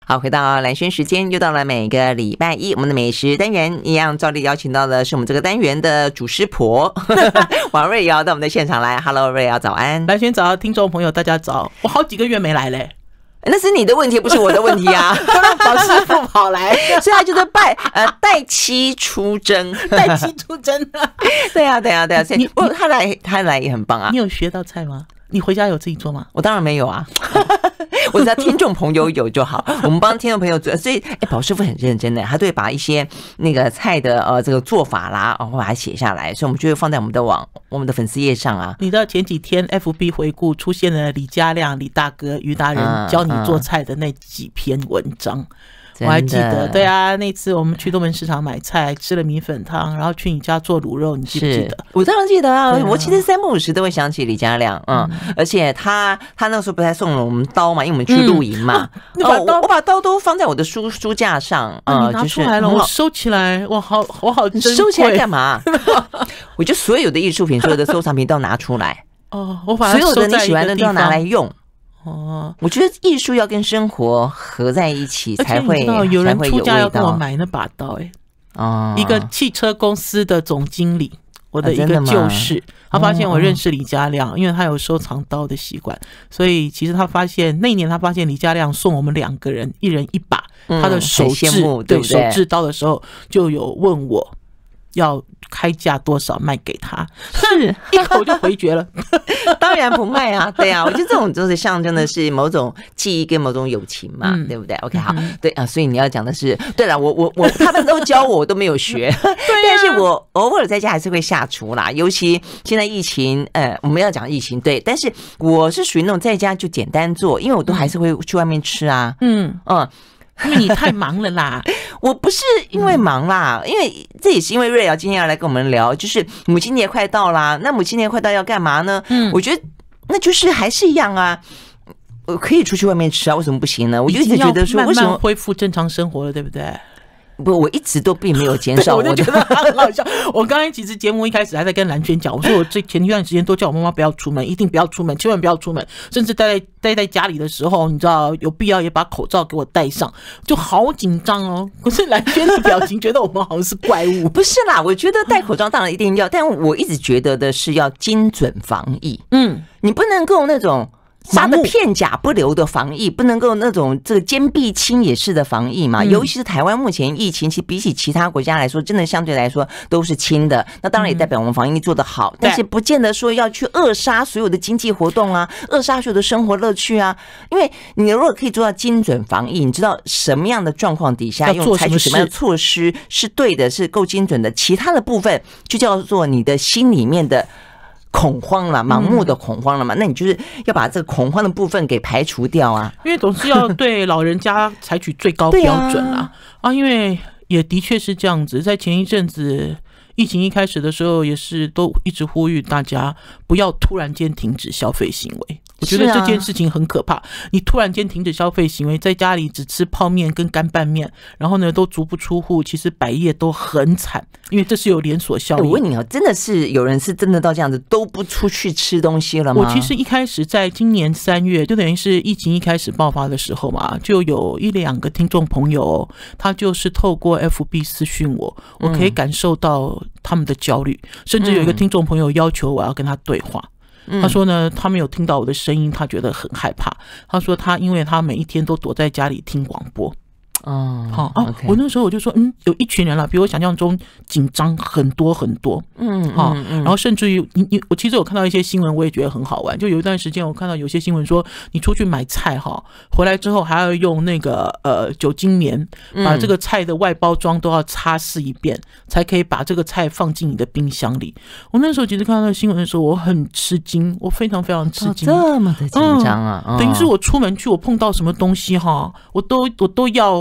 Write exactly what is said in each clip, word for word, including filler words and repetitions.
好，回到蓝轩时间，又到了每个礼拜一，我们的美食单元一样，照例邀请到的是我们这个单元的主师婆王瑞瑶到我们的现场来。Hello， 瑞瑶早安。 蓝轩早，听众朋友大家早。我好几个月没来嘞。 那是你的问题，不是我的问题啊！ 老师傅跑来， 所以他就是拜呃代妻出征， 代妻出征。 对啊，对啊，对啊，所以不，他来他来也很棒啊。 你有学到菜吗？你回家有自己做吗？ 我当然没有啊，我只要听众朋友有就好。我们帮听众朋友做，所以哎，宝师傅很认真的，他对把一些那个菜的呃这个做法啦，然后把它写下来，所以我们就会放在我们的网我们的粉丝页上啊。 你知道前几天 F B 回顾出现了李家亮、李大哥、于达人教你做菜的那几篇文章。嗯嗯我还记得，对啊，那次我们去东门市场买菜，吃了米粉汤，然后去你家做卤肉，你记不记得？ 我当然记得啊，啊我其实三不五时都会想起李家亮，嗯，嗯而且他他那个时候不是还送了我们刀嘛，因为我们去露营嘛，嗯、哦，我我把刀都放在我的书书架上， 啊、呃，你拿出来了，就是、我收起来，哇，好，我好珍贵， 收起来干嘛？我就所有的艺术品，所有的收藏品都拿出来， 哦，我把它所有的你喜欢的都要拿来用。 哦， 我觉得艺术要跟生活合在一起才会， 有人出价要跟我买那把刀、欸，哎， 哦， 一个汽车公司的总经理，我的一个旧识，啊、他发现我认识李家亮、哦，因为他有收藏刀的习惯，所以其实他发现那一年他发现李家亮送我们两个人一人一把、嗯、他的手制， 对手制刀的时候，就有问我要开价多少卖给他， 是一口就回绝了。 当然不卖啊，对啊，我觉得这种就是象征的是某种记忆跟某种友情嘛，嗯、对不对 ？OK， 好，嗯、对啊，所以你要讲的是，对了，我我我他们都教我，我都没有学，对、啊，但是我偶尔在家还是会下厨啦，尤其现在疫情，呃，我们要讲疫情，对，但是我是属于那种在家就简单做，因为我都还是会去外面吃啊， 嗯嗯。因为你太忙了啦， 我不是因为忙啦，因为这也是因为瑞瑶今天要来跟我们聊，就是母亲节快到啦，那母亲节快到要干嘛呢？嗯，我觉得那就是还是一样啊，我可以出去外面吃啊，为什么不行呢？我就一直觉得说，为什么慢慢恢复正常生活了，对不对？ 不，我一直都并没有减少我的， 我就觉得很好笑。我刚才其实节目一开始还在跟蓝轩讲，我说我这前一段时间都叫我妈妈不要出门，一定不要出门，千万不要出门，甚至待在待在家里的时候，你知道有必要也把口罩给我戴上，就好紧张哦。可是蓝轩的表情觉得我们好像是怪物， 不是啦，我觉得戴口罩当然一定要，但我一直觉得的是要精准防疫，嗯，你不能够那种。杀的片甲不留的防疫，不能够那种这个坚壁清野式的防疫嘛、嗯、尤其是台湾目前疫情其实比起其他国家来说真的相对来说都是轻的，那当然也代表我们防疫做得好、嗯、但是不见得说要去扼杀所有的经济活动啊，扼杀所有的生活乐趣啊，因为你如果可以做到精准防疫，你知道什么样的状况底下用采取什么样的措施是对的，是够精准的，其他的部分就叫做你的心里面的恐慌了，盲目的恐慌了嘛、嗯、那你就是要把这个恐慌的部分给排除掉啊， 因为总是要对老人家采取最高标准啦 啊, 啊因为也的确是这样子，在前一阵子疫情一开始的时候也是都一直呼吁大家不要突然间停止消费行为，我觉得这件事情很可怕、啊、你突然间停止消费行为，在家里只吃泡面跟干拌面，然后呢都足不出户，其实百业都很惨，因为这是有连锁效应。 我问你哦，真的是有人是真的到这样子都不出去吃东西了吗？ 我其实一开始在今年三月就等于是疫情一开始爆发的时候嘛，就有一两个听众朋友他就是透过 F B 私讯我，我可以感受到他们的焦虑、嗯、甚至有一个听众朋友要求我要跟他对话、嗯、他说呢他没有听到我的声音，他觉得很害怕，他说他因为他每一天都躲在家里听广播哦， 好啊，我那时候我就说，嗯，有一群人了，比我想象中紧张很多很多，嗯，好、嗯嗯，然后甚至于你你，我其实有看到一些新闻，我也觉得很好玩。就有一段时间，我看到有些新闻说，你出去买菜哈，回来之后还要用那个呃酒精棉把这个菜的外包装都要擦拭一遍，才可以把这个菜放进你的冰箱里。我那时候其实看到那个新闻的时候，我很吃惊，我非常非常吃惊， 哦、这么的紧张啊、 嗯！等于是我出门去，我碰到什么东西哈，我都我都要。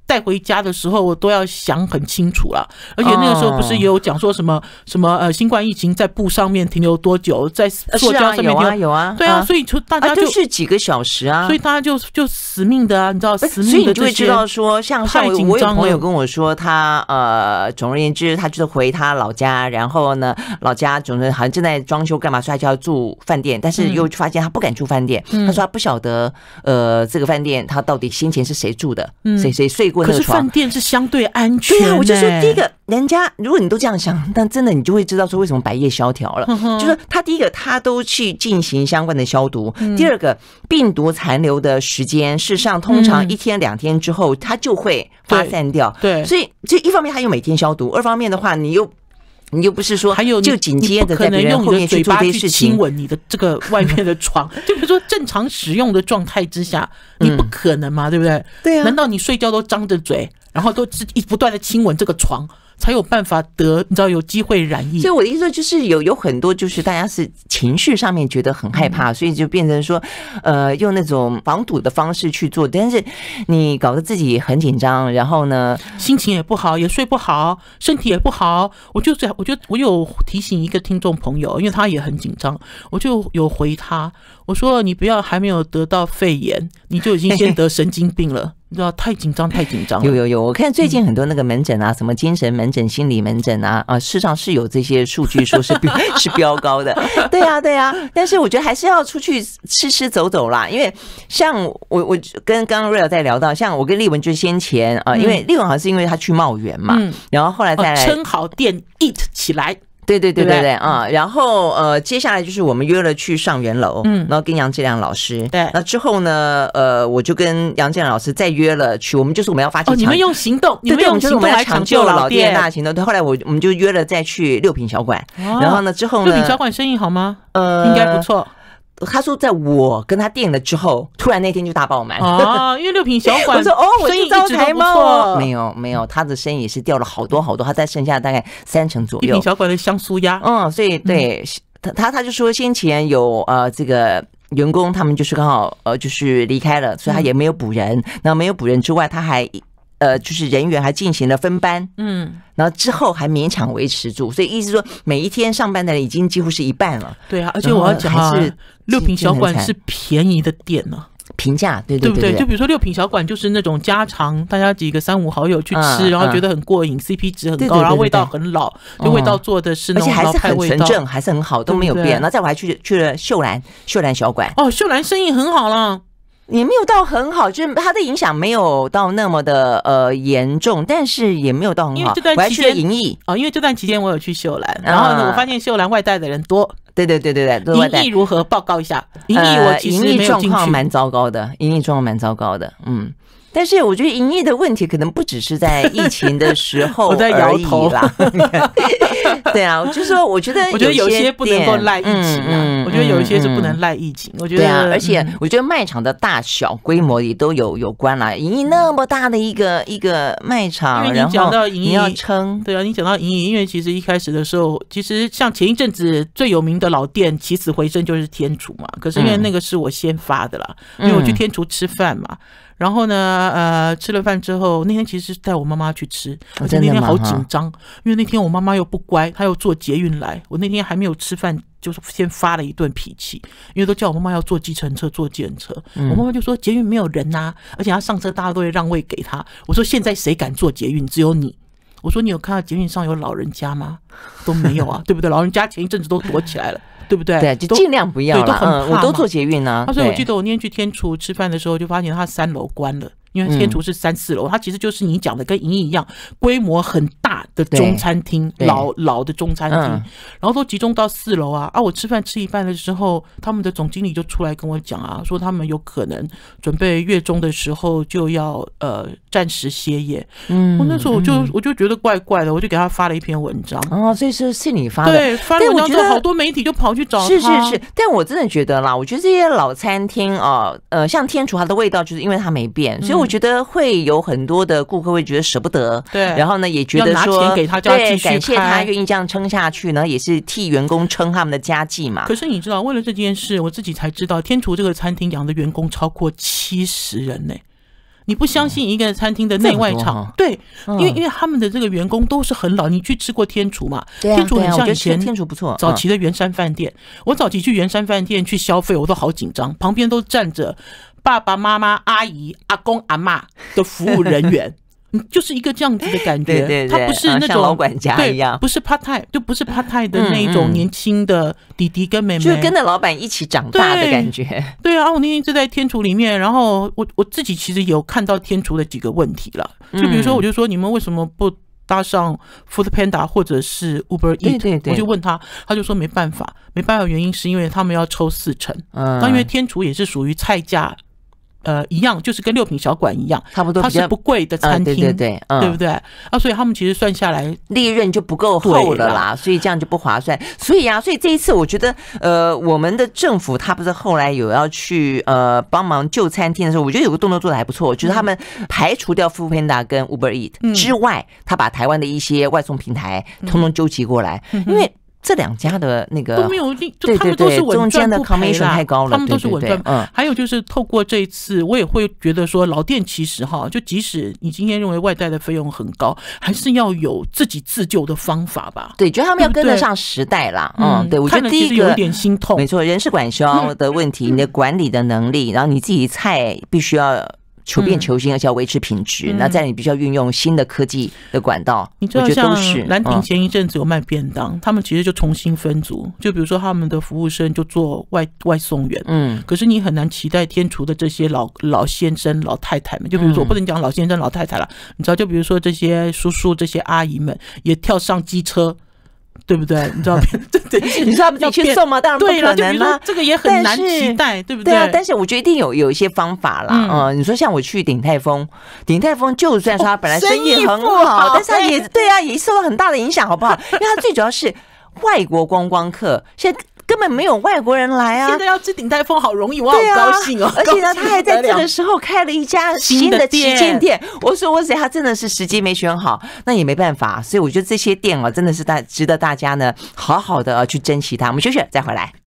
带回家的时候，我都要想很清楚啦。而且那个时候不是也有讲说什么、哦、什么呃，新冠疫情在布上面停留多久，在塑胶上面停留、 啊、有啊有啊， 对啊，所以就大家就、 啊、就是几个小时啊， 所以大家就就死命的啊，你知道，死命的， 所以你就会知道说，像像我有朋友跟我说，他呃，总而言之，他就是回他老家，然后呢，老家总是好像正在装修干嘛，所以他就要住饭店，但是又发现他不敢住饭店，嗯、他说他不晓得呃，这个饭店他到底先前是谁住的，嗯、谁谁睡过那个床， 可是饭店是相对安全、欸。 对啊，我就说第一个，人家如果你都这样想，但真的你就会知道说为什么百业萧条了。嗯、就是他第一个，他都去进行相关的消毒；嗯、第二个，病毒残留的时间，事实上通常一天两天之后，它就会发散掉。 对，对所以这一方面他又每天消毒，二方面的话，你又。你又不是说， 还有就紧接着在别人后面去做这些事情， 亲吻你的这个外面的床，就比如说正常使用的状态之下，你不可能嘛，对不对？ 对啊， 难道你睡觉都张着嘴，然后都一不断的亲吻这个床？才有办法得，你知道有机会染疫。 所以我的意思说，就是有有很多，就是大家是情绪上面觉得很害怕，嗯、所以就变成说，呃，用那种防堵的方式去做，但是你搞得自己很紧张，然后呢， 心情也不好，也睡不好，身体也不好。我就我就我有提醒一个听众朋友，因为他也很紧张，我就有回他，我说你不要还没有得到肺炎，你就已经先得神经病了。你知道太紧张太紧张了。 有有有，我看最近很多那个门诊啊，什么精神门诊、心理门诊啊，啊，事实上是有这些数据说是标是标高的。对啊对啊，但是我觉得还是要出去吃吃走走啦，因为像我我跟刚刚 Real 在聊到，像我跟丽文就是先前啊，因为丽文好像是因为他去茂园嘛，嗯、然后后来再来撑好店 eat 起来。 对对对对对啊、嗯！然后呃，接下来就是我们约了去上元楼，嗯，然后跟杨志良老师， 对， 那之后呢，呃，我就跟杨志良老师再约了去，我们就是我们要发起， 哦，你们用行动， 对对， 你们用行动来抢救老店大行动。对，后来我我们就约了再去六品小馆，哦、然后呢之后呢， 六品小馆生意好吗？ 呃， 应该不错。 他说，在我跟他订了之后，突然那天就大爆满啊！因为六品小馆， 我说哦，我生意招财猫，没有没有，他的生意是掉了好多好多，他在剩下大概三成左右。 六品小馆的香酥鸭， 嗯，所以对、嗯、他他就说先前有呃这个员工他们就是刚好呃就是离开了，所以他也没有补人。那、嗯、没有补人之外，他还呃就是人员还进行了分班，嗯。然后之后还勉强维持住，所以意思说每一天上班的人已经几乎是一半了。 对啊，而且我要讲啊，六品小馆是便宜的店呢、啊。 平价，对对 对, 对, 对不对？就比如说六品小馆就是那种家常，大家几个三五好友去吃，嗯、然后觉得很过瘾、嗯、，C P 值很高，对对对对对，然后味道很老，就味道做的是那种老派味道， 而且还是很纯正，还是很好，都没有变。对对，然后再我还去去了秀兰秀兰小馆， 哦，秀兰生意很好了。 也没有到很好，就是它的影响没有到那么的呃严重，但是也没有到很好。 因为这段期间我还去了银翼哦，因为这段期间我有去秀兰，然后呢，嗯、我发现秀兰外带的人多。 对对对对对， 银翼如何？报告一下。银翼我其实没有进去。银翼状况蛮糟糕的，银翼状况蛮糟糕的，嗯。但是我觉得银翼的问题可能不只是在疫情的时候我在摇头啦。对啊，我就说我觉得我觉得有些不能够赖疫情啊，嗯嗯、我觉得有一些是不能赖疫情。我觉得对啊，而且我觉得卖场的大小规模也都有有关啦。银翼那么大的一个一个卖场， 因为你讲到银翼， 你要撑， 对啊，你讲到银翼，因为其实一开始的时候，其实像前一阵子最有名的老店起死回生就是天厨嘛。可是因为那个是我先发的啦，嗯、因为我去天厨吃饭嘛。然后呢，呃，吃了饭之后，那天其实是带我妈妈去吃，而且那天好紧张，因为那天我妈妈又不乖，她又坐捷运来，我那天还没有吃饭，就是先发了一顿脾气，因为都叫我妈妈要坐计程车，坐计程车，嗯、我妈妈就说捷运没有人啊，而且她上车大家都会让位给她。我说现在谁敢坐捷运？只有你。我说你有看到捷运上有老人家吗？都没有啊，对不对？老人家前一阵子都躲起来了。对不对？ 对，就尽量不要了。 对，都很怕、 嗯、我都坐捷运呢、啊。 所以我记得我那天去天厨吃饭的时候，就发现他三楼关了，因为天厨是三四楼，它其实就是你讲的跟银翼一样，规模很大的中餐厅，老老的中餐厅，嗯、然后都集中到四楼啊。啊，我吃饭吃一半的时候，他们的总经理就出来跟我讲啊，说他们有可能准备月中的时候就要呃暂时歇业。嗯，我那时候我就、嗯、我就觉得怪怪的，我就给他发了一篇文章。 哦，所以是是你发的， 对，发了文章之后，好多媒体就跑去找他。 是是是，但我真的觉得啦，我觉得这些老餐厅啊，呃，像天厨它的味道就是因为它没变，嗯、所以我觉得会有很多的顾客会觉得舍不得， 对， 然后呢也觉得说要拿钱给他，就要继续开， 感谢他愿意这样撑下去呢，也是替员工撑他们的家计嘛。 可是你知道，为了这件事，我自己才知道，天厨这个餐厅养的员工超过七十人呢、欸。 你不相信一个餐厅的内外场，对，因为因为他们的这个员工都是很老，你去吃过天厨嘛？天厨很像以前天厨不错， 早期的圆山饭店。我早期去圆山饭店去消费，我都好紧张，旁边都站着爸爸妈妈、阿姨、阿公、阿嬷的服务人员。就是一个这样子的感觉， 对对对， 他不是那种、 像老管家一样， 不是趴太，就不是趴太的那种年轻的弟弟跟妹妹， 就是跟着老板一起长大的感觉。 对, 对啊，我那天就在天厨里面，然后我我自己其实有看到天厨的几个问题了，就比如说，我就说你们为什么不搭上 Food Panda 或者是 Uber Eats？ 对对对， 我就问他，他就说没办法，没办法，原因是因为他们要抽四成，嗯，那因为天厨也是属于菜价。呃，一样，就是跟六品小馆一样， 差不多， 它是不贵的餐厅， 呃、对对对，嗯、 对不对？啊，所以他们其实算下来利润就不够厚了啦，所以这样就不划算。所以啊，所以这一次我觉得，呃，我们的政府他不是后来有要去呃帮忙救餐厅的时候，我觉得有个动作做得还不错，就是他们排除掉 Foodpanda 跟 Uber Eats 之外，他把台湾的一些外送平台通通纠集过来，嗯、因为。这两家的那个都没有利，就他们都是稳赚不赔啦， 太高了， 他们都是稳赚。嗯，还有就是透过这一次，我也会觉得说，老店其实哈，就即使你今天认为外带的费用很高，还是要有自己自救的方法吧。 对，就他们要跟得上时代啦。嗯，对，我觉得第一个有一点心痛， 没错，人事管销的问题，你的管理的能力，然后你自己菜必须要。求变求新，而且要维持品质。嗯、那在你必须要运用新的科技的管道， 你知道像兰亭前一阵子有卖便当，嗯、他们其实就重新分组，就比如说他们的服务生就做外外送员，嗯，可是你很难期待天厨的这些老老先生、老太太们，就比如说我不能讲老先生、老太太了，你知道，就比如说这些叔叔、这些阿姨们也跳上机车。对不对？你知道， 你说他们自己去送吗？当然不可能啦、啊。 这个也很难期待，对不对？ 对啊，但是我觉得一定有有一些方法啦。嗯，呃、你说像我去鼎泰丰，鼎泰丰就算说他本来生意很好，哦、但是他也对啊，也受到很大的影响，好不好？因为他最主要是外国观光客，现在。根本没有外国人来啊！ 现在要吃鼎泰丰好容易，我好高兴哦！ 而且呢，他还在这个时候开了一家新的旗舰店。我说我谁，他真的是时机没选好，那也没办法。所以我觉得这些店啊，真的是大值得大家呢好好的去珍惜它。我们休息再回来。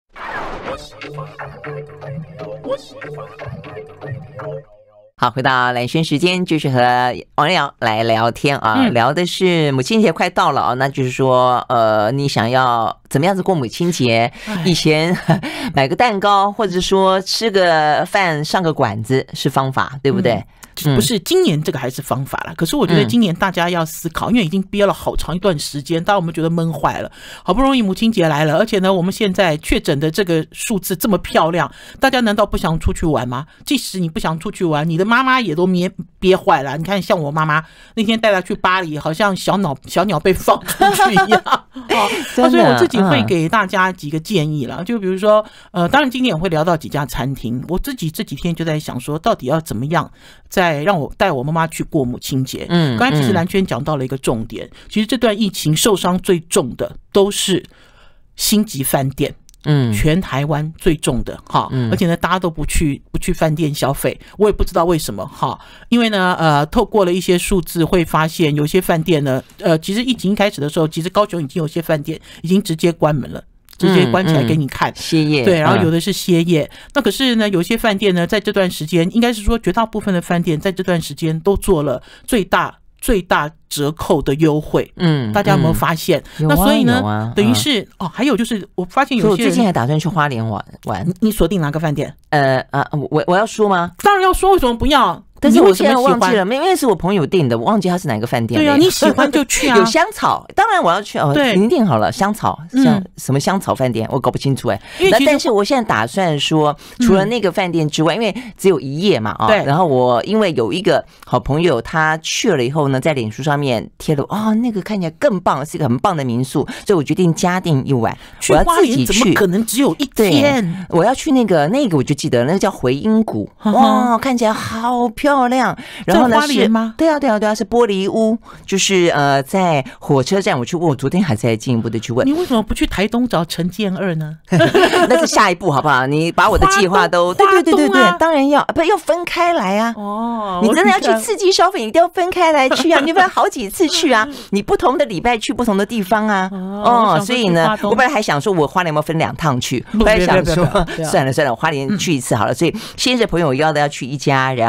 好，回到蓝轩时间，就是和王瑶来聊天啊，嗯、聊的是母亲节快到了啊，那就是说，呃，你想要怎么样子过母亲节？以前买个蛋糕，或者说吃个饭、上个馆子是方法，对不对？ 嗯、不是，今年这个还是方法啦。可是我觉得今年大家要思考，嗯、因为已经憋了好长一段时间，当我们觉得闷坏了。好不容易母亲节来了，而且呢，我们现在确诊的这个数字这么漂亮，大家难道不想出去玩吗？即使你不想出去玩，你的妈妈也都憋憋坏了。你看，像我妈妈那天带她去巴黎，好像小鸟小鸟被放出去一样。哦，所以我自己会给大家几个建议啦，就比如说，呃，当然今天也会聊到几家餐厅。我自己这几天就在想说，到底要怎么样再让我带我妈妈去过母亲节。嗯，刚才其实蓝轩讲到了一个重点，嗯、其实这段疫情受伤最重的都是星级饭店。嗯，全台湾最重的哈，而且呢，大家都不去不去饭店消费，我也不知道为什么哈，因为呢，呃，透过了一些数字会发现，有些饭店呢，呃，其实疫情一开始的时候，其实高雄已经有些饭店已经直接关门了。直接关起来给你看， 歇业， 对，然后有的是歇业。那可是呢，有些饭店呢，在这段时间，应该是说绝大部分的饭店在这段时间都做了最大最大折扣的优惠。嗯，大家有没有发现？ 嗯、 那所以呢， 啊、 等于是哦，还有就是我发现有些人， 我最近还打算去花莲玩玩。 你你锁定哪个饭店？ 呃啊，我我要说吗？ 当然要说，为什么不要？ 但是我现在忘记了，因为是我朋友订的，我忘记他是哪个饭店。 对啊，你喜欢就去啊。 有香草，当然我要去哦。对，已经订好了香草，像什么香草饭店，我搞不清楚哎。那但是我现在打算说，除了那个饭店之外，因为只有一夜嘛啊。对。然后我因为有一个好朋友，他去了以后呢，在脸书上面贴了啊，那个看起来更棒，是一个很棒的民宿，所以我决定加订一晚。我要自己去， 怎么可能只有一天？ 我要去那个那个，我就记得那个叫回音谷，哇，看起来好漂亮。漂亮，然后呢是吗？对啊，对啊，对啊，是玻璃屋，就是呃，在火车站我去问，我昨天还在进一步的去问， 你为什么不去台东找陈建二呢？ 那是下一步，好不好？你把我的计划都，对对对对对，当然要，不要分开来啊！哦，你真的要去刺激消费，你一定要分开来去啊！你不要好几次去啊，你不同的礼拜去不同的地方啊。哦，所以呢，我本来还想说，我花莲要分两趟去，后来想说，算了算了，我花莲去一次好了。所以现在朋友邀的要去一家，然后我自己要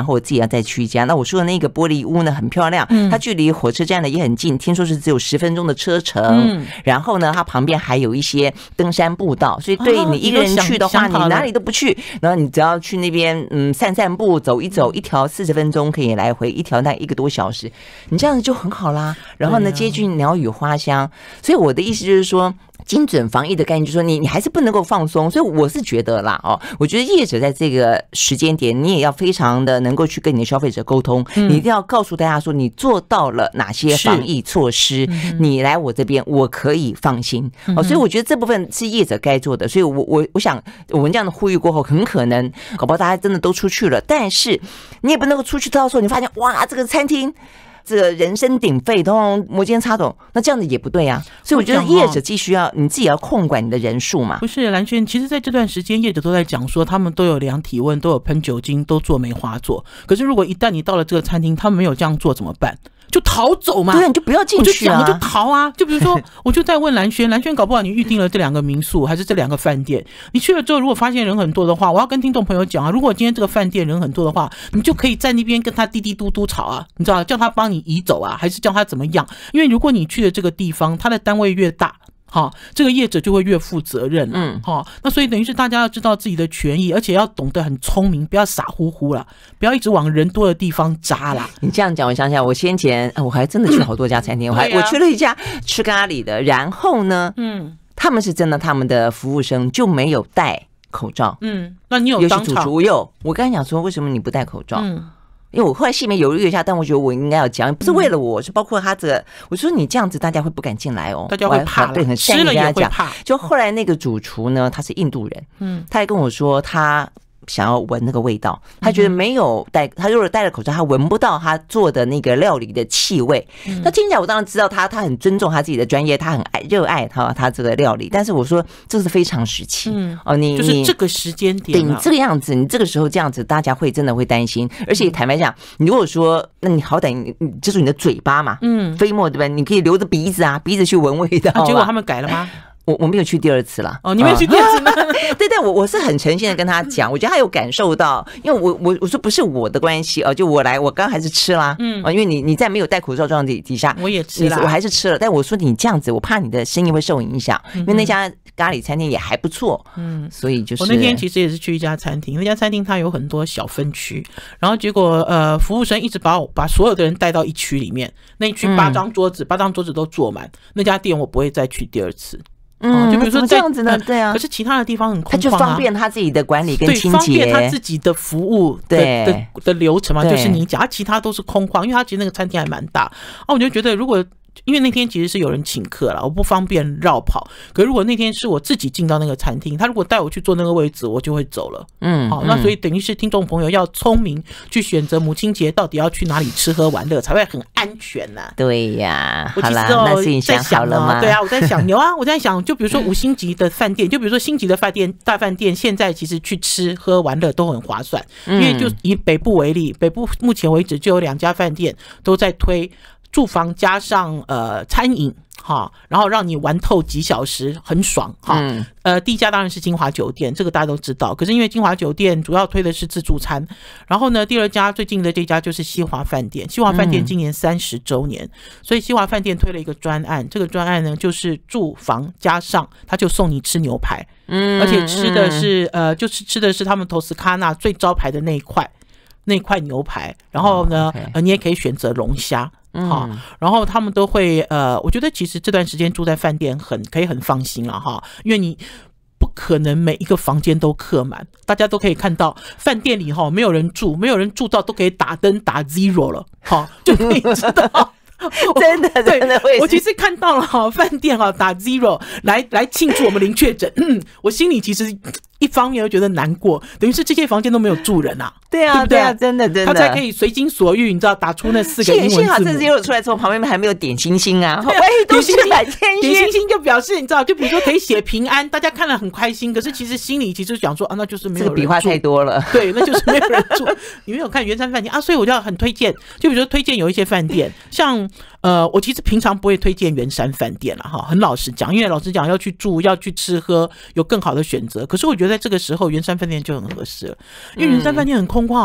再去一家。那我说的那个玻璃屋呢很漂亮，它距离火车站呢也很近，听说是只有十分钟的车程。嗯，然后呢，它旁边还有一些登山步道，所以对你一个人去的话，你哪里都不去，然后你只要去那边嗯散散步、走一走，一条四十分钟可以来回，一条那一个多小时，你这样子就很好啦。然后呢，接近鸟语花香，所以我的意思就是说。精准防疫的概念就是说你你还是不能够放松，所以我是觉得啦哦，我觉得业者在这个时间点，你也要非常的能够去跟你的消费者沟通，嗯、你一定要告诉大家说你做到了哪些防疫措施，你来我这边我可以放心、嗯、哦，所以我觉得这部分是业者该做的，所以我我我想我们这样的呼吁过后，很可能搞不好大家真的都出去了，但是你也不能够出去到时候你发现哇这个餐厅。这个人声鼎沸，通通摩肩擦踵，那这样子也不对啊。所以我觉得业者继续要你自己要控管你的人数嘛。 不是蓝轩，其实在这段时间，业者都在讲说，他们都有量体温，都有喷酒精，都做梅花座。可是如果一旦你到了这个餐厅，他们没有这样做怎么办？就逃走嘛， 对，你就不要进去啊， 我就讲，我就逃啊。就比如说，我就在问蓝轩，蓝轩搞不好你预定了这两个民宿，还是这两个饭店？你去了之后，如果发现人很多的话，我要跟听众朋友讲啊，如果今天这个饭店人很多的话，你就可以在那边跟他滴滴嘟嘟吵啊，你知道，叫他帮你移走啊，还是叫他怎么样？因为如果你去的这个地方，他的单位越大。好，这个业者就会越负责任。嗯，好，那所以等于是大家要知道自己的权益，而且要懂得很聪明，不要傻乎乎啦，不要一直往人多的地方扎啦。 你这样讲，我想想，我先前我还真的去好多家餐厅，我还、啊、我去了一家吃咖喱的，然后呢，嗯，他们是真的，他们的服务生就没有戴口罩。嗯， 那你有当场？ 尤其主厨有，我刚才讲说，为什么你不戴口罩？嗯。因为我后来心里面犹豫一下，但我觉得我应该要讲，不是为了我，是包括他这个。我说你这样子，大家会不敢进来哦， 大家会怕， 对，很善意跟他讲。就后来那个主厨呢，他是印度人，嗯，他还跟我说他想要闻那个味道，他觉得没有戴，他如果戴了口罩，他闻不到他做的那个料理的气味。嗯、那听起来我当然知道他，他很尊重他自己的专业，他很爱热爱他他这个料理。但是我说这是非常时期，嗯、哦，你就是这个时间点、啊， 对你这个样子，你这个时候这样子，大家会真的会担心。而且坦白讲，你如果说，那你好歹你你就是你的嘴巴嘛，嗯，飞沫对吧？你可以留着鼻子啊，鼻子去闻味道、啊。 结果他们改了吗？ 我我没有去第二次了。 哦，你没有去第二次吗？ 哦、对对，我我是很诚心的跟他讲，我觉得他有感受到，因为我我我说不是我的关系哦，就我来，我刚刚还是吃啦，嗯，因为你你在没有戴口罩状态底下， 我也吃了， 我还是吃了，但我说你这样子，我怕你的生意会受影响，因为那家咖喱餐厅也还不错，嗯，所以就是我那天其实也是去一家餐厅，那家餐厅它有很多小分区，然后结果呃，服务生一直把我把所有的人带到一区里面，那一区八张桌子，八、嗯、张桌子都坐满，那家店我不会再去第二次。 嗯，就比如说这样子呢，对啊。 可是其他的地方很空旷、啊， 他就方便他自己的管理跟清洁， 对，方便他自己的服务的对的, 的流程嘛，就是你讲，其他都是空旷，因为他其实那个餐厅还蛮大。啊，我就觉得如果。因为那天其实是有人请客啦，我不方便绕跑。可是如果那天是我自己进到那个餐厅，他如果带我去坐那个位置，我就会走了。嗯，好，那所以等于是听众朋友要聪明去选择母亲节到底要去哪里吃喝玩乐，才会很安全呐、啊。 对呀， 我其实那是你想好了吗？ 对啊，我在想有啊，我在想，就比如说五星级的饭店，就比如说星级的饭店、大饭店，现在其实去吃喝玩乐都很划算，因为就以北部为例，北部目前为止就有两家饭店都在推。住房加上呃餐饮哈，然后让你玩透几小时，很爽哈。嗯、呃，第一家当然是金华酒店，这个大家都知道。可是因为金华酒店主要推的是自助餐，然后呢，第二家最近的这家就是西华饭店。西华饭店今年三十周年，嗯、所以西华饭店推了一个专案，这个专案呢就是住房加上他就送你吃牛排，嗯，而且吃的是呃就是吃的是他们托斯卡纳最招牌的那一块那一块牛排，然后呢， oh, okay. 呃，你也可以选择龙虾。好、嗯，然后他们都会呃，我觉得其实这段时间住在饭店很可以很放心了哈，因为你不可能每一个房间都客满，大家都可以看到饭店里哈没有人住，没有人住到都可以打灯打 zero 了，哈，就可以知道。 真的真的会， 我其实看到了哈饭店哈打 zero 来来庆祝我们零确诊，嗯，我心里其实一方面又觉得难过，等于是这些房间都没有住人啊， 对啊，对不对啊，真的真的， 他才可以随心所欲，你知道打出那四个英文字母。 幸好这 zero 出来之后，旁边还没有点星星啊，喂，都是满天星， 点星星就表示你知道，就比如说可以写平安，大家看了很开心，可是其实心里其实想说啊，那就是没有人住， 这个笔画太多了， 对，那就是没有人住。你没有看圆山饭店啊，所以我就要很推荐，就比如说推荐有一些饭店，像呃，我其实平常不会推荐圆山饭店了哈，很老实讲，因为老实讲要去住要去吃喝有更好的选择，可是我觉得在这个时候圆山饭店就很合适了，因为圆山饭店很空旷。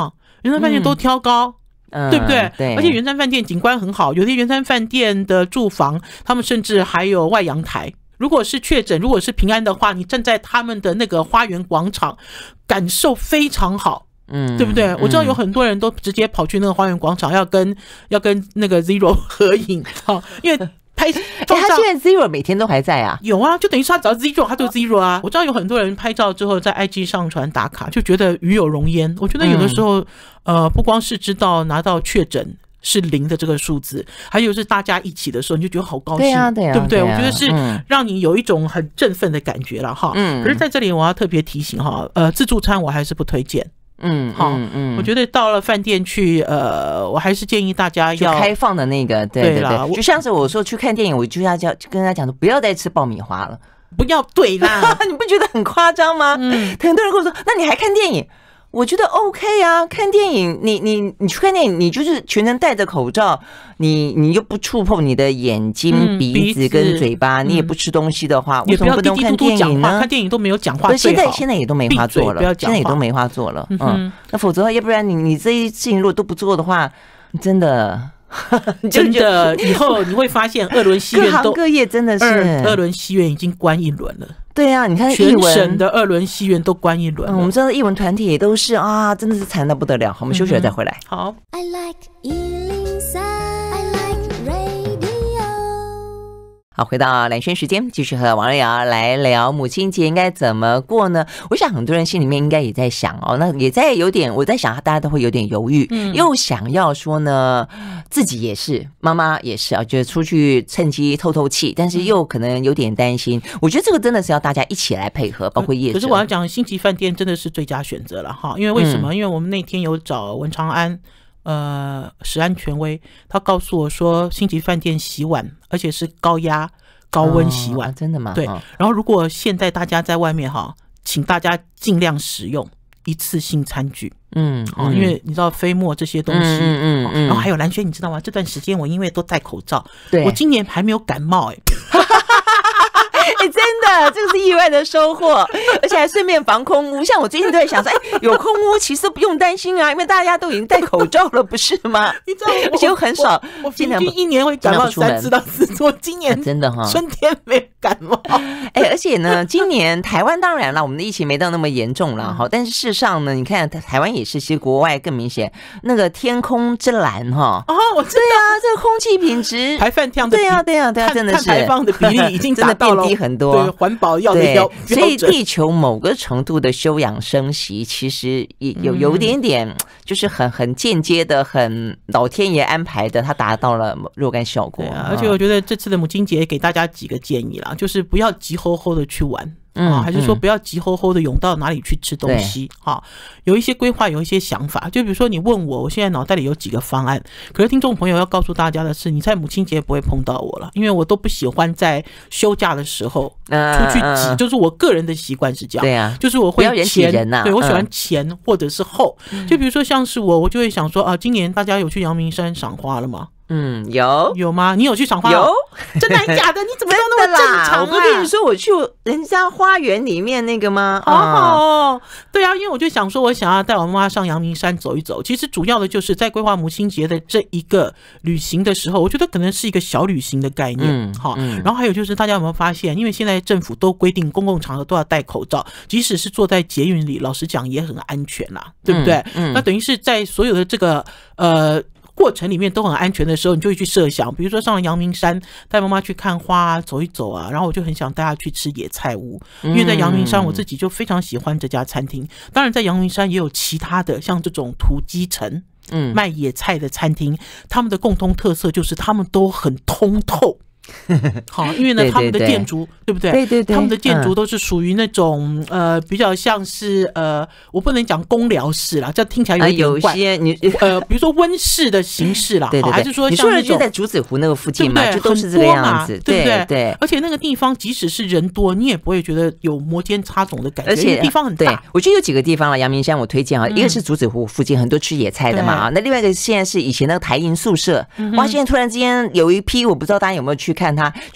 圆山饭店都挑高。 嗯， 对不对？ 对， 而且圆山饭店景观很好，有些圆山饭店的住房，他们甚至还有外阳台。如果是确诊，如果是平安的话，你站在他们的那个花园广场，感受非常好。嗯，对不对？我知道有很多人都直接跑去那个花园广场，要跟要跟那个 Zero 合影，好，因为拍。欸、 他现在 Zero 每天都还在啊？ 有啊，就等于说他只要 Zero， 他就 Zero 啊。我知道有很多人拍照之后在 I G 上传打卡，就觉得与有荣焉。我觉得有的时候，嗯、呃，不光是知道拿到确诊是零的这个数字，还有是大家一起的时候，你就觉得好高兴， 对啊，对啊， 对不对？ 对啊， 我觉得是让你有一种很振奋的感觉了哈。嗯。可是在这里我要特别提醒哈，呃，自助餐我还是不推荐。嗯，好，嗯嗯，我觉得到了饭店去，呃，我还是建议大家要开放的那个，对对对，就像是我说去看电影，我就要叫跟他讲说，不要再吃爆米花了， 不要对啦， 你不觉得很夸张吗？嗯，很多人跟我说，那你还看电影？我觉得 OK 啊，看电影，你你你去看电影，你就是全程戴着口罩，你你又不触碰你的眼睛、嗯、鼻子跟嘴巴，嗯、你也不吃东西的话，为什么不能看电影呢？ 看电影都没有讲话， 现在现在也都没话做了，现在也都没话做了，嗯，嗯那否则要不然你你这些事情如果都不做的话，真的。 真的，以后你会发现，二轮戏院都各行各业真的是二轮戏院已经关一轮了。 对啊，你看全省的二轮戏院都关一轮了。 嗯、我们知道艺文团体也都是啊，真的是惨得不得了。好，我们休息了再回来。 嗯、好。I like 一零三 I like radio。 好，回到蓝轩时间，继续和王瑞瑶来聊母亲节应该怎么过呢？我想很多人心里面应该也在想哦，那也在有点，我在想大家都会有点犹豫，嗯、又想要说呢，自己也是，妈妈也是啊，觉得出去趁机透透气，但是又可能有点担心。我觉得这个真的是要大家一起来配合，包括业者。 可是我要讲，星级饭店真的是最佳选择了哈，因为为什么？嗯、因为我们那天有找文长安。呃，食安权威，他告诉我说，星级饭店洗碗，而且是高压、高温洗碗， 哦啊、真的吗？ 对。 哦、 然后，如果现在大家在外面哈，请大家尽量使用一次性餐具，嗯，哦，因为你知道飞沫这些东西，嗯嗯嗯。然后还有蓝轩，你知道吗？这段时间我因为都戴口罩，对，我今年还没有感冒、欸，哎。 哎、欸，真的，这个是意外的收获，而且还顺便防空污。像我最近都在想说，哎、欸，有空污其实不用担心啊，因为大家都已经戴口罩了，不是吗？你知道，而且又很少， 我平均一年会感冒三次到四次，我今年真的哈， 春天没有感冒。 哎、欸，而且呢，今年台湾当然了，我们的疫情没到那么严重了哈，但是事实上呢，你看台湾也是，其实国外更明显，那个天空之蓝哈。 哦，我知道， 对啊，这个空气品质， 排放量的， 对啊，对啊，对啊，真的是排放的比例已经达到了变低很多。 对，环保要的标准， 所以地球某个程度的休养生息，其实有有点点，就是很很间接的，很老天爷安排的，它达到了若干效果。 对啊，而且我觉得这次的母亲节给大家几个建议啦，就是不要急吼吼的去玩。嗯，还是说不要急吼吼的涌到哪里去吃东西哈？有一些规划，有一些想法。就比如说你问我，我现在脑袋里有几个方案，可是听众朋友要告诉大家的是，你在母亲节不会碰到我了，因为我都不喜欢在休假的时候出去挤，呃、就是我个人的习惯是这样。 对啊， 就是我会前， 不要人挤人啊、 对我喜欢前或者是后。嗯、就比如说像是我，我就会想说啊，今年大家有去阳明山赏花了吗？ 嗯，有有吗？你有去赏花？ 有， 真的还假的？你怎么都那么正常啊？ 我不跟你说我去人家花园里面那个吗？ 好好哦，对啊，因为我就想说，我想要带我妈妈上阳明山走一走。其实主要的就是在规划母亲节的这一个旅行的时候，我觉得可能是一个小旅行的概念。嗯，好。然后还有就是大家有没有发现，因为现在政府都规定公共场合都要戴口罩，即使是坐在捷运里，老实讲也很安全啦，对不对？嗯，嗯那等于是在所有的这个呃。过程里面都很安全的时候，你就会去设想，比如说上了阳明山，带妈妈去看花啊，走一走啊，然后我就很想带她去吃野菜屋，因为在阳明山我自己就非常喜欢这家餐厅。当然在阳明山也有其他的像这种土鸡城嗯卖野菜的餐厅，他们的共同特色就是他们都很通透。好，因为呢，他们的建筑对不对？ 对对对， 他们的建筑都是属于那种、嗯、呃比较像是呃，我不能讲公寮式啦，这听起来有点怪。 呃、有些你呃，比如说温室的形式啦， 对对对， 还是说你说的就在竹子湖那个附近嘛，对对就都是这个样子， 对不对？ 对， 而且那个地方即使是人多，你也不会觉得有摩肩擦踵的感觉，而且地方很大。 对，我觉得有几个地方了，阳明山我推荐啊，嗯、一个是竹子湖附近很多吃野菜的嘛啊，那另外一个现在是以前那个台银宿舍，嗯、哇，现在突然之间有一批我不知道大家有没有去看它，就是。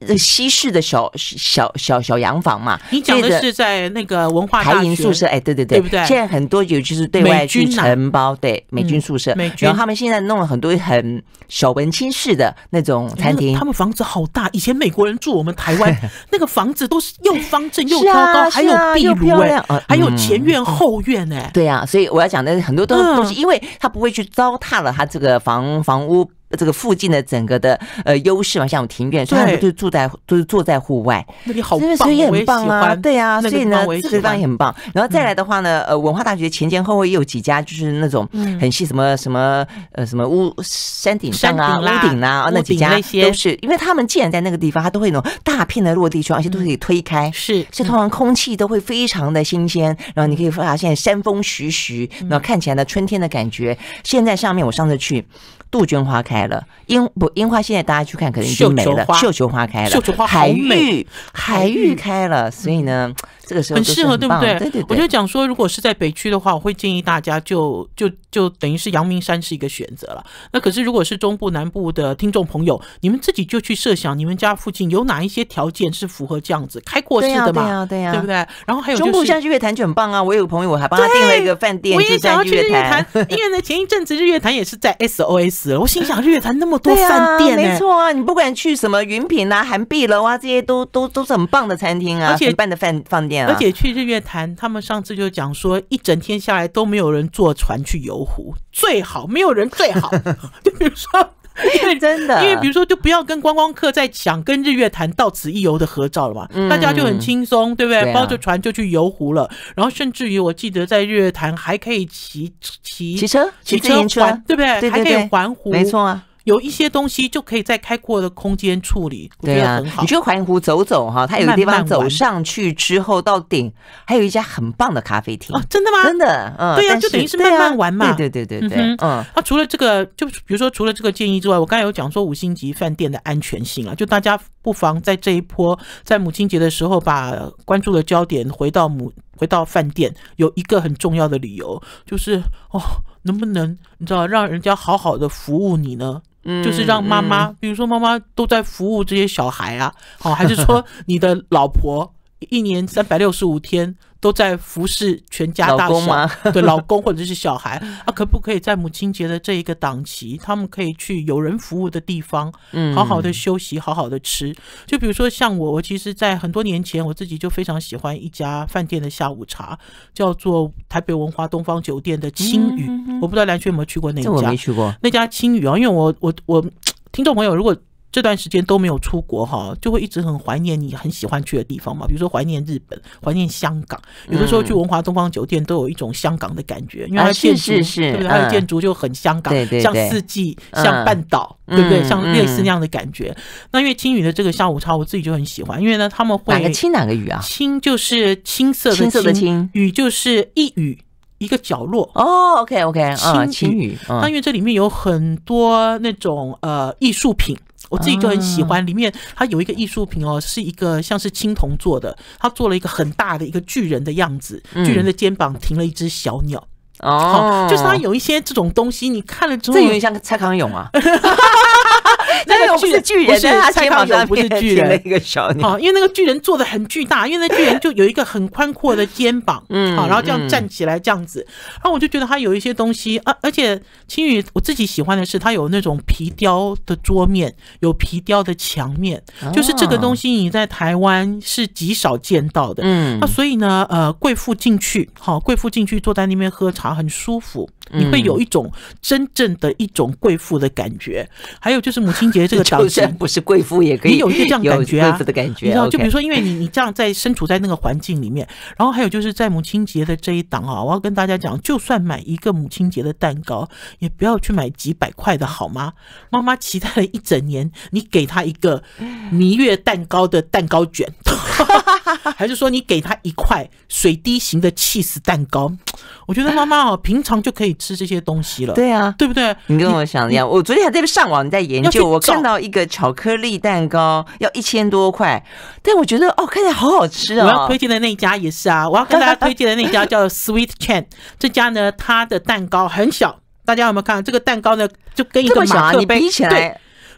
西式的小小小小洋房嘛。 你讲的是在那个文化大学台营宿舍，哎，对对对， 对不对？ 现在很多尤其是对外去承包，对美军宿舍， 嗯、 然后他们现在弄了很多很小文青式的那种餐厅。 他们房子好大，以前美国人住我们台湾那个房子都是又方正又高高， 啊、 还有壁炉哎、欸， 呃、 还有前院后院哎、欸。 对啊，所以我要讲的很多都东西，因为他不会去糟蹋了他这个房房屋。这个附近的整个的呃优势嘛，像有庭院，所以他们就住在都是坐在户外， 那里好棒， 所以也很棒啊，对啊， 那所以呢，这个地方也很棒。然后再来的话呢，呃，文化大学前前后后也有几家，就是那种很细什么什么呃什么屋山顶上啊、屋顶啊，那几家都是，因为他们既然在那个地方，它都会有那种大片的落地窗，而且都可以推开， 是， 所以通常空气都会非常的新鲜，然后你可以发现山风徐徐，然后看起来呢春天的感觉。现在上面我上次去。杜鹃花开了，樱不樱花现在大家去看可能已经没了，绣球花开了， 绣球花海芋海芋开了，所以呢，这个时候很适合，对不对？ 对对对。 我就讲说，如果是在北区的话，我会建议大家就就就等于是阳明山是一个选择了。那可是如果是中部南部的听众朋友，你们自己就去设想，你们家附近有哪一些条件是符合这样子开阔式的嘛？ 对呀对呀， 对不对？然后还有中部像日月潭就很棒啊！我有个朋友，我还帮他订了一个饭店， 我也想要去日月潭， 因为呢前一阵子日月潭也是在 S O S。我心想，日月潭那么多饭店、欸啊，没错啊！你不管去什么云品啊、涵碧楼啊，这些都都都是很棒的餐厅啊， 而且很棒的饭饭店啊。 而且去日月潭，他们上次就讲说，一整天下来都没有人坐船去游湖，最好没有人最好。就比如说。因为真的， 因为比如说，就不要跟观光客在想跟日月潭到此一游的合照了嘛，嗯、大家就很轻松，对不对？对啊、包着船就去游湖了，然后甚至于我记得在日月潭还可以骑骑骑车、 骑车环，对不对？ 对对对， 还可以环湖， 没错啊。 有一些东西就可以在开阔的空间处理， 对啊，你去环湖走走哈，它有个地方走上去之后到顶，还有一家很棒的咖啡厅哦，真的吗？ 真的，嗯， 对呀、啊，就等于是慢慢玩嘛， 对对对对对，嗯， 那、啊、除了这个，就比如说除了这个建议之外，我刚才有讲说五星级饭店的安全性啊，就大家不妨在这一波在母亲节的时候，把关注的焦点回到母回到饭店，有一个很重要的理由就是哦，能不能你知道让人家好好的服务你呢？就是让妈妈、嗯，比如说妈妈都在服务这些小孩啊，哦，还是说你的老婆一年三百六十五天都在服侍全家大小，对老公或者是小孩啊，可不可以在母亲节的这一个档期，他们可以去有人服务的地方，好好的休息，好好的吃。就比如说像我，我其实在很多年前，我自己就非常喜欢一家饭店的下午茶，叫做台北文华东方酒店的青雨。嗯、我不知道蓝轩有没有去过那家？ 我没去过那家青雨啊，因为我我我听众朋友如果。这段时间都没有出国哈，就会一直很怀念你很喜欢去的地方嘛，比如说怀念日本、怀念香港，有的时候去文华东方酒店都有一种香港的感觉，因为它的建筑， 是是是， 对不对？它的建筑就很香港， 对对对， 像四季、像半岛， 嗯、 对不对？像类似那样的感觉。嗯、那因为青雨的这个下午茶，我自己就很喜欢，因为呢，他们会哪个青哪个雨啊？ 青就是青色的青色的青， 雨就是一雨。一个角落哦 ，OK OK， 啊，青雨， 那因为这里面有很多那种呃艺术品，我自己就很喜欢。里面它有一个艺术品哦，是一个像是青铜做的，它做了一个很大的一个巨人的样子，巨人的肩膀停了一只小鸟。哦，就是它有一些这种东西，你看了之后， 这有点像蔡康永啊。 那个不是巨人， 但他肩膀上不是巨人，一个小鸟。 因为那个巨人做的很巨大，因为那巨人就有一个很宽阔的肩膀，嗯，好，然后这样站起来这样子，然后我就觉得他有一些东西，而而且青雨我自己喜欢的是，它有那种皮雕的桌面，有皮雕的墙面，就是这个东西你在台湾是极少见到的，嗯，那所以呢，呃，贵妇进去，好，贵妇进去坐在那边喝茶很舒服。你会有一种真正的一种贵妇的感觉，还有就是母亲节这个档期， 不是贵妇也可以有一个这样感觉啊， 贵妇的感觉。 你知道，就比如说，因为你你这样在身处在那个环境里面，然后还有就是在母亲节的这一档啊，我要跟大家讲，就算买一个母亲节的蛋糕，也不要去买几百块的好吗？妈妈期待了一整年，你给她一个蜜月蛋糕的蛋糕卷，还是说你给她一块水滴型的起司蛋糕？我觉得妈妈哦，平常就可以吃这些东西了。 对啊， 对不对？ 你跟我想一样，我昨天还在上网在研究，我看到一个巧克力蛋糕要一千多块，但我觉得哦，看起来好好吃哦。 我要推荐的那家也是啊，我要跟大家推荐的那家叫 Sweet Chain， 这家呢，它的蛋糕很小，大家有没有看？这个蛋糕呢，就跟一个马克杯比起来。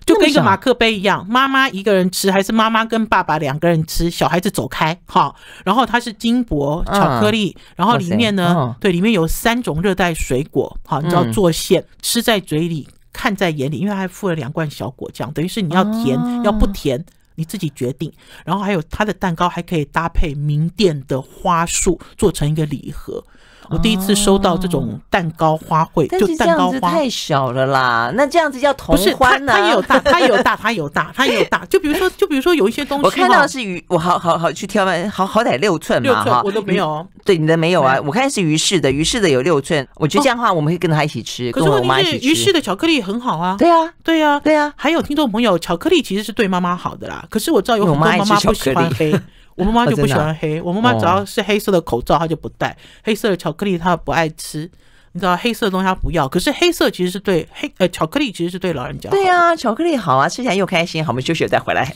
就跟一个马克杯一样，妈妈一个人吃还是妈妈跟爸爸两个人吃，小孩子走开哈。然后它是金箔巧克力，嗯、然后里面呢，哦、对，里面有三种热带水果，好，你知道做馅，嗯、吃在嘴里，看在眼里，因为它还附了两罐小果酱，等于是你要甜、哦、要不甜。你自己决定，然后还有它的蛋糕还可以搭配名店的花束做成一个礼盒。我第一次收到这种蛋糕花卉， 哦、就蛋糕花，但是这样子太小了啦。那这样子叫同欢呢、啊？ 它也有大，它也有大，它也有大，它也有大。就比如说，就比如说有一些东西， 我看到是鱼，我好好好去挑，好好歹六寸嘛， 六寸我都没有。 对，你的没有啊？我看是鱼氏的，鱼氏的有六寸。我觉得这样的话，我们可以跟他一起吃， 哦、 跟我妈一起吃。 鱼氏的巧克力很好啊。 对啊， 对啊， 对啊。 还有听众朋友，巧克力其实是对妈妈好的啦。可是我知道有很多妈妈不喜欢黑。我妈妈就不喜欢黑，我妈妈只要是黑色的口罩她就不戴，黑色的巧克力她不爱吃，你知道黑色的东西她不要。可是黑色其实是对黑呃巧克力其实是对老人家好。 对啊，巧克力好啊，吃起来又开心。好，我们休息再回来。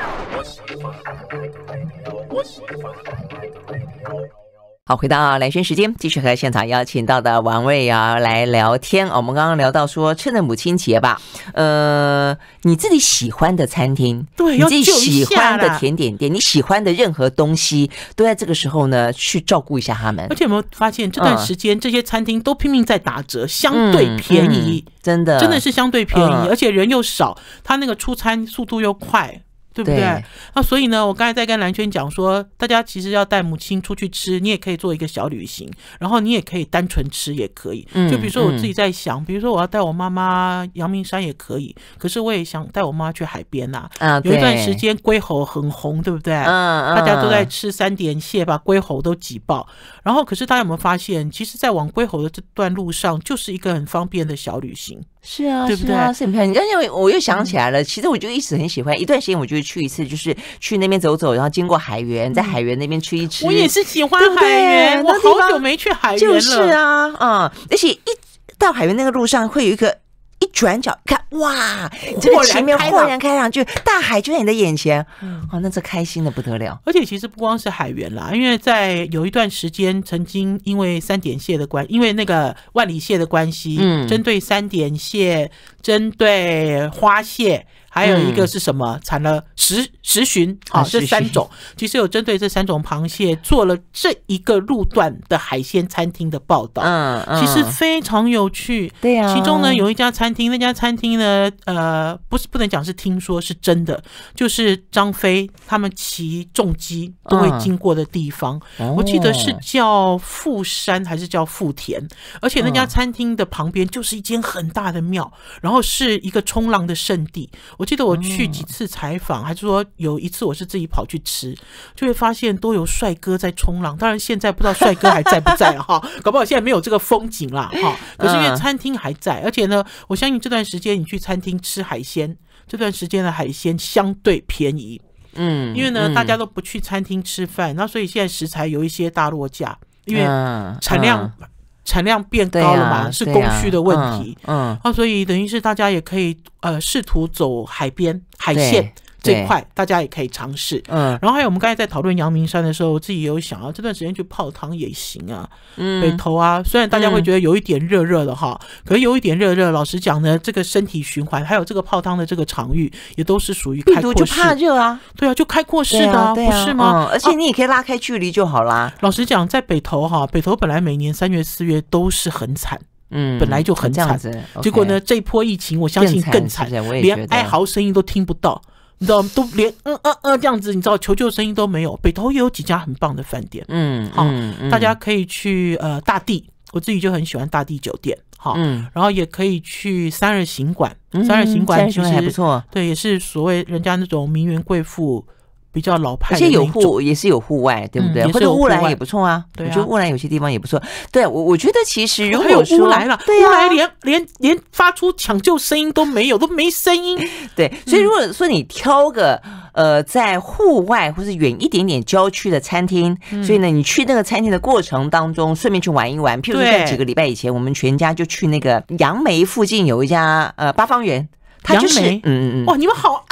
好，回到蓝轩时间，继续和现场邀请到的王瑞瑶来聊天。我们刚刚聊到说，趁着母亲节吧，呃，你自己喜欢的餐厅， 对， 你自己喜欢的甜点店，你喜欢的任何东西，都在这个时候呢去照顾一下他们。 而且有没有发现这段时间、嗯、这些餐厅都拼命在打折，相对便宜， 嗯嗯、真的真的是相对便宜，嗯、而且人又少，他那个出餐速度又快。对不对？那所以呢，我刚才在跟蓝轩讲说，大家其实要带母亲出去吃，你也可以做一个小旅行，然后你也可以单纯吃也可以。就比如说我自己在想，嗯、比如说我要带我妈妈阳明山也可以，可是我也想带我妈去海边呐、啊。啊，有一段时间龟吼很红，对不对？嗯嗯，大家都在吃三点蟹，把龟吼都挤爆。然后，可是大家有没有发现，其实，在往龟吼的这段路上，就是一个很方便的小旅行。 是啊， 对不对？ 是啊，是很漂亮。但是我又想起来了，其实我就一直很喜欢，一段时间我就去一次，就是去那边走走，然后经过海园，在海园那边吃一吃。 我也是喜欢海园，我好久没去海园了。 就是啊，嗯，而且一到海园那个路上会有一个。一转角看，哇，这个前面豁然开朗，就大海就在你的眼前，嗯、哦，那这开心的不得了。 而且其实不光是海园啦，因为在有一段时间，曾经因为三点蟹的关，因为那个万里蟹的关系，嗯，针对三点蟹，针对花蟹。还有一个是什么？产了十十鲟啊，这三种其实有针对这三种螃蟹做了这一个路段的海鲜餐厅的报道，嗯，嗯其实非常有趣。 对啊， 其中呢有一家餐厅，那家餐厅呢，呃，不是不能讲是听说，是真的，就是张飞他们骑重机都会经过的地方。嗯、我记得是叫富山还是叫富田，而且那家餐厅的旁边就是一间很大的庙，然后是一个冲浪的圣地。我记得我去几次采访，还是说有一次我是自己跑去吃，就会发现都有帅哥在冲浪。当然现在不知道帅哥还在不在了哈，搞不好现在没有这个风景啦哈。可是因为餐厅还在，而且呢，我相信这段时间你去餐厅吃海鲜，这段时间的海鲜相对便宜。嗯，因为呢、嗯、大家都不去餐厅吃饭，那所以现在食材有一些大落价，因为产量。嗯嗯产量变高了嘛，啊、是供需的问题。嗯，嗯啊，所以等于是大家也可以呃试图走海边海线这一块，大家也可以尝试。嗯，然后还有我们刚才在讨论阳明山的时候，我自己也有想啊，这段时间去泡汤也行啊。嗯，北投啊，虽然大家会觉得有一点热热的哈，嗯、可是有一点热热，老实讲呢，这个身体循环还有这个泡汤的这个场域，也都是属于开阔式。 就怕热啊， 对啊，就开阔式的、啊， 啊啊、 不是吗、 嗯？而且你也可以拉开距离就好啦。啊、 老实讲，在北投哈，北投本来每年三月四月都是很惨。嗯，本来就很惨， 嗯、 结果呢，这一波疫情，我相信更惨， 是是连哀嚎声音都听不到，你知道，都连嗯嗯嗯这样子，你知道求救声音都没有。北投也有几家很棒的饭店，嗯，好、嗯嗯，大家可以去呃大地，我自己就很喜欢大地酒店，好，嗯，然后也可以去三二行馆，嗯、三二行馆其实还不错， 对，也是所谓人家那种名媛贵妇。比较老派的， 而且有户也是有户外，对不对？嗯、或者乌来也不错啊。对啊，我觉得乌来有些地方也不错。对，我我觉得其实如果说乌来了，对啊，乌来连连连发出抢救声音都没有，都没声音。 对，所以如果说你挑个呃在户外或是远一点点郊区的餐厅，嗯、所以呢，你去那个餐厅的过程当中，顺便去玩一玩。譬如说，在几个礼拜以前，我们全家就去那个杨梅附近有一家呃八方园。它就是，嗯嗯嗯，哇，你们好爱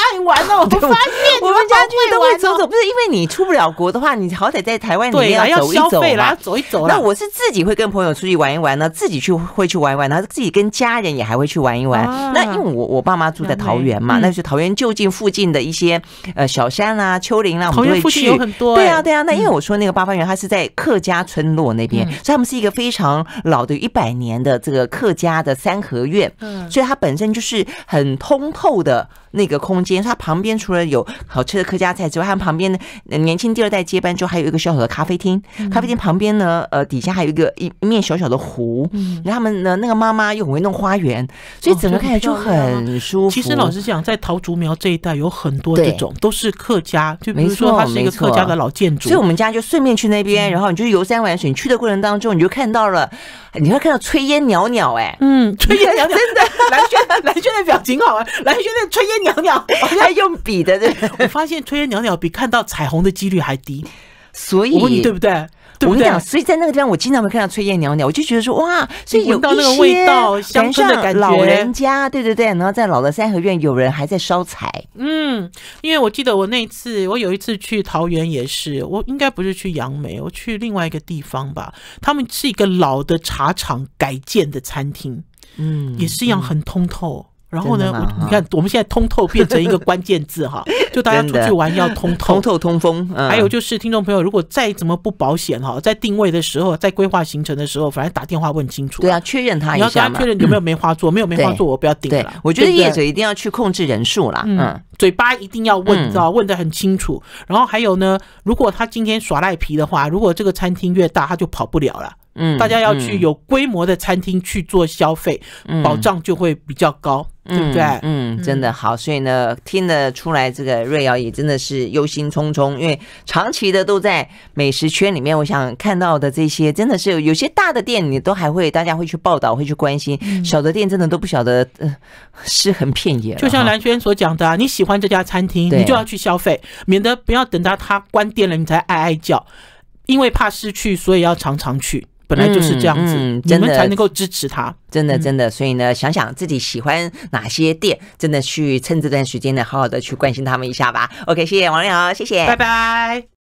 爱玩哦！我发现我们家去都会走走，不是因为你出不了国的话，你好歹在台湾里面要走一走嘛， 要走一走啦。 那我是自己会跟朋友出去玩一玩呢，自己去会去玩一玩，然后自己跟家人也还会去玩一玩。啊、那因为我我爸妈住在桃园嘛，嗯、那就是桃园就近附近的一些呃小山啦、丘陵啦，我们都会去。 桃园附近有很多、欸， 对啊对啊。那因为我说那个八芳园，它是在客家村落那边，嗯、所以他们是一个非常老的一百年的这个客家的三合院，嗯、所以它本身就是很通透的那个空间。它旁边除了有好吃的客家菜之外，它旁边年轻第二代接班之后，还有一个小小的咖啡厅。嗯、咖啡厅旁边呢，呃，底下还有一个一面小小的湖。嗯，然后他们呢，那个妈妈又很会弄花园，所以整个看起来就很舒服。 其实老实讲，在桃竹苗这一带有很多这种都是客家，就比如说它是一个客家的老建筑， 所以我们家就顺便去那边，然后你就游山玩水。你去的过程当中，你就看到了，你会看到炊烟袅袅，哎， 嗯，炊烟袅袅，真的，蓝轩蓝轩的表情好啊，蓝轩的炊烟袅袅， 还用笔的，对。 我发现炊烟袅袅比看到彩虹的几率还低， 所以我问你对不对？ 我跟你讲，所以在那个地方，我经常会看到炊烟袅袅，我就觉得说，哇，所以有闻到那个味道，乡村的感觉， 老人家，对对对，然后在老的三合院，有人还在烧柴。 嗯，因为我记得我那一次，我有一次去桃园也是，我应该不是去杨梅，我去另外一个地方吧，他们是一个老的茶厂改建的餐厅，嗯，也是一样很通透。嗯，然后呢，你看我们现在通透变成一个关键字哈，就大家出去玩要通透， 通透通风。 嗯、还有就是听众朋友，如果再怎么不保险哈，在定位的时候，在规划行程的时候，反正打电话问清楚。 对啊，确认他一下嘛。 你要跟他确认有没有梅花座，嗯、没有梅花座我不要订了。 对，我觉得业者一定要去控制人数啦。嗯，嗯嘴巴一定要问，知道、嗯、问得很清楚。然后还有呢，如果他今天耍赖皮的话，如果这个餐厅越大，他就跑不了了。嗯，大家要去有规模的餐厅去做消费，嗯、保障就会比较高。对不对？ 嗯，真的好，所以呢，听得出来，这个瑞瑶也真的是忧心忡忡，因为长期的都在美食圈里面，我想看到的这些，真的是有些大的店，你都还会大家会去报道，会去关心；嗯、小的店真的都不晓得，呃，尸横遍野了。 就像蓝轩所讲的、啊，你喜欢这家餐厅，你就要去消费，免得不要等到它关店了，你才哀哀叫，因为怕失去，所以要常常去。本来就是这样子，嗯嗯、你们才能够支持他。 真的，真的，所以呢，想想自己喜欢哪些店，真的去趁这段时间呢，好好的去关心他们一下吧。OK， 谢谢王丽瑶，谢谢， 拜拜。